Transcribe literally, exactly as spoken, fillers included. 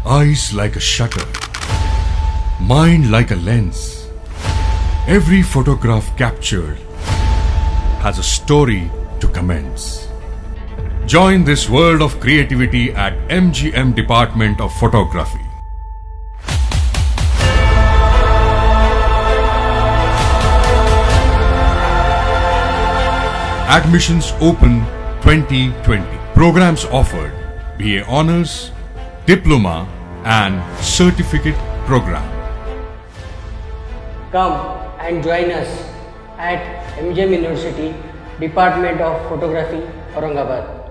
Eyes like a shutter, mind like a lens. Every photograph captured has a story to commence. Join this world of creativity at M G M Department of Photography. Admissions open twenty twenty. Programs offered: B A Honours, Diploma and Certificate Program. Come and join us at M G M University, Department of Photography, Aurangabad.